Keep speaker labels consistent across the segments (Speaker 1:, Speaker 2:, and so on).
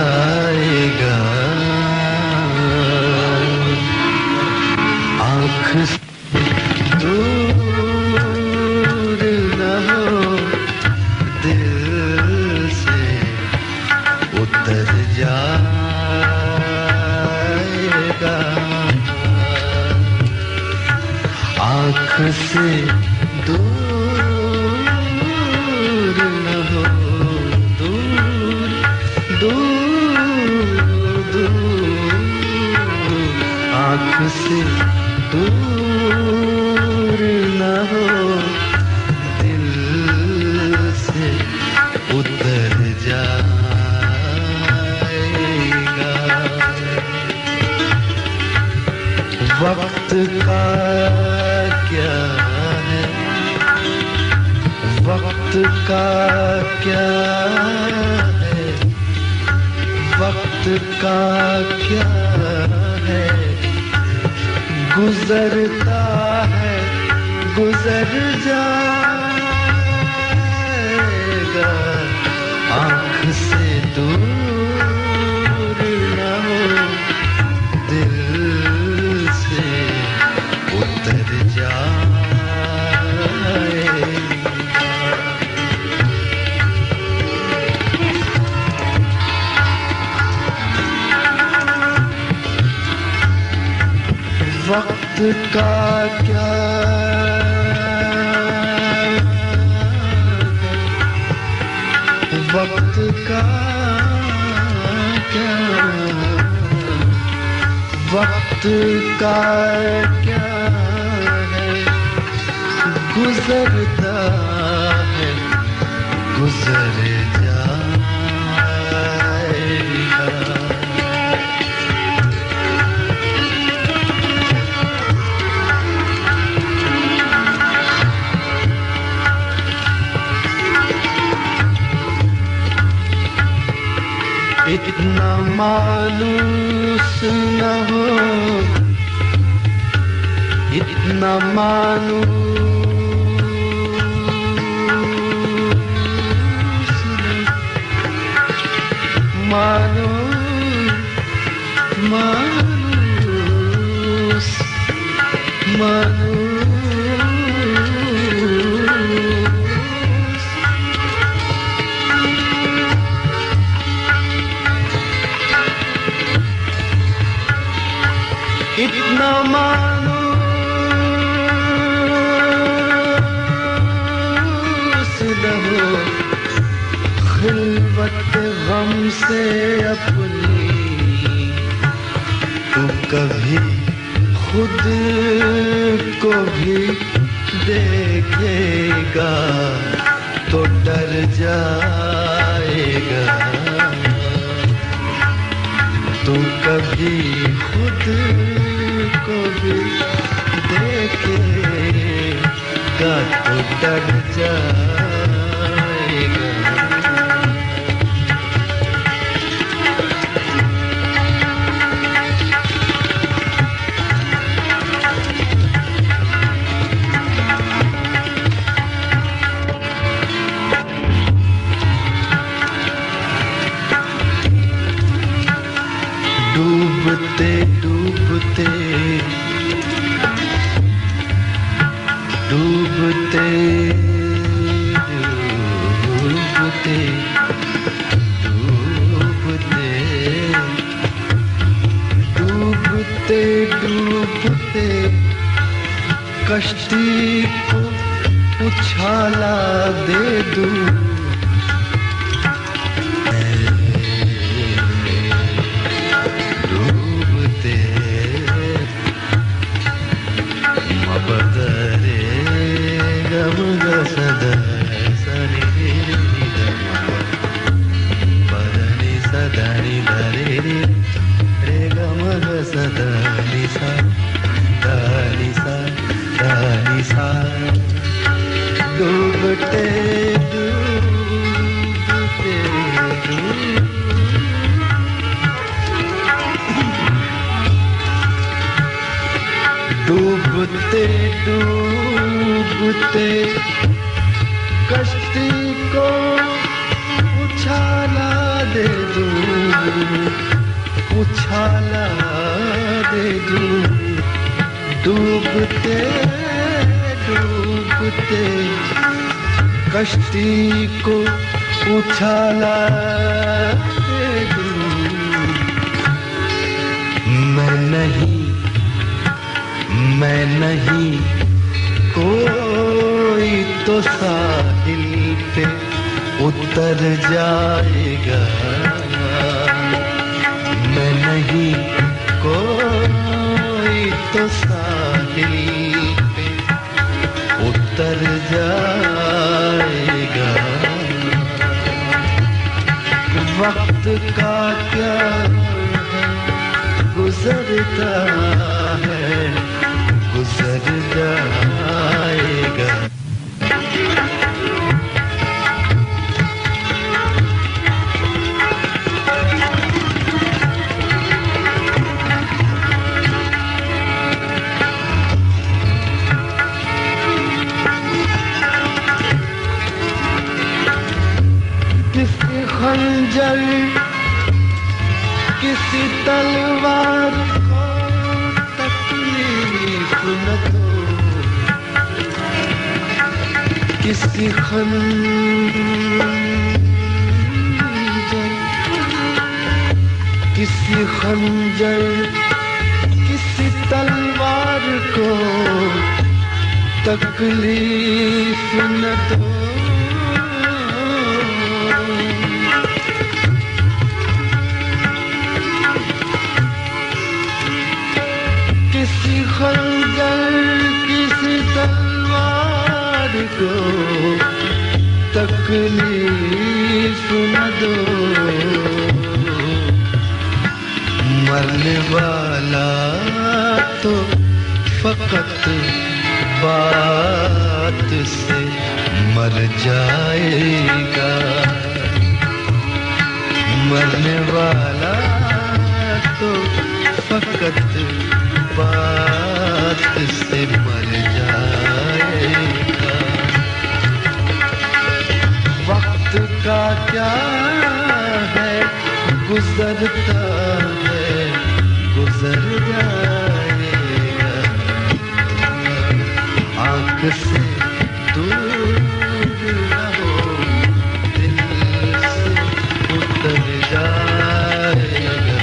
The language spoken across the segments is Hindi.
Speaker 1: जाएगा। आँख से दूर न हो, दिल से उतर जाएगा। आँख से दूर न हो, दूर दूर दूर, आँख से दूर न हो, दिल से उतर जाएगा। वक्त का क्या है, वक्त का क्या है, वक्त का क्या है, गुजरता है गुजर जाएगा। आँख से दूर न हो, दिल से उतर जाएगा। वक्त का क्या है, वक्त का क्या, वक्त का क्या है, गुजरता है गुजर जाएगा। इतना मायूस न हो, इतना मायूस मायूस इतना मायूस न हो, खिलवत गम से अपनी तू कभी खुद को भी देखेगा तो डर जाएगा। तू कभी खुद को भी देखेगा तो डर जाएगा। डूबते डूबते डूबते डूबते डूबते डूबते डूबते कश्ती को उछाला दे दूं। डूबते डूबते डूबते डूबते कश्ती को उछाला दे दूं। उछाला दे दूं, डूबते डूबते कश्ती को उछाला दे दूं। मैं नहीं कोई तो साहिल पे उतर जाएगा। मैं नहीं कोई तो साहिल पे उतर जाएगा। वक्त का क्या गुजरता है, गुजर जाएगा। किसी खंजर किसी तलवार को तकलीफ न दो, किसी खंजर किसी तलवार को तकलीफ न दो। किसी खंजर किसी तलवार को तकलीफ न दो। मरने वाला तो फकत बात से मर जाएगा। मरने वाला तो फकत बात से मर जाएगा। वक्त का क्या है गुजरता है, गुजर जाएगा। आँख से दूर रहो, दिल से उतर जाएगा।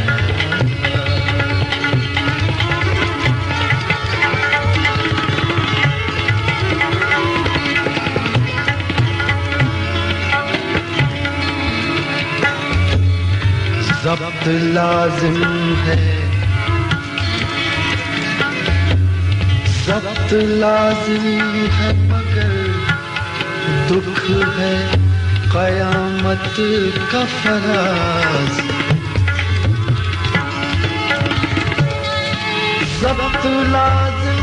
Speaker 1: ज़ब्त लाज़िम है, ज़ब्त लाज़िम है, मगर दुख है क़यामत का फराज़। ज़ब्त लाज़िम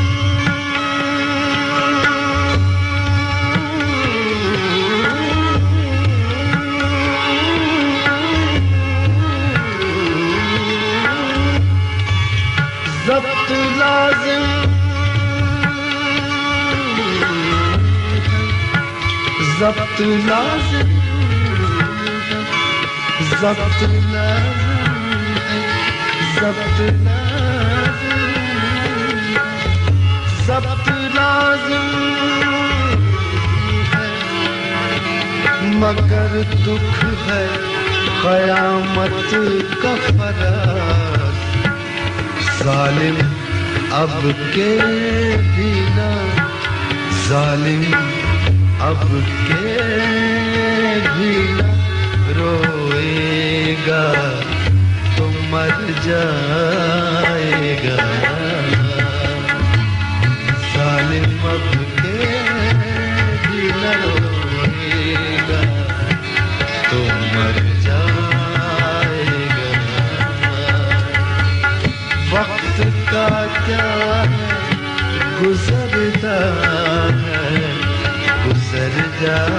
Speaker 1: ज़ब्त लाज़िम ज़ब्त लाज़िम ज़ब्त लाज़िम ज़ब्त लाज़िम ज़ब्त लाज़िम है, मगर दुख है क़यामत का फराज़। जालिम अब के भी ना, जालिम अब के भी ना रोएगा तो मर जाएगा। जालिम अब के भी ना रोएगा तो मर जाएगा। वक्त का क्या है गुजरता है, गुजर जा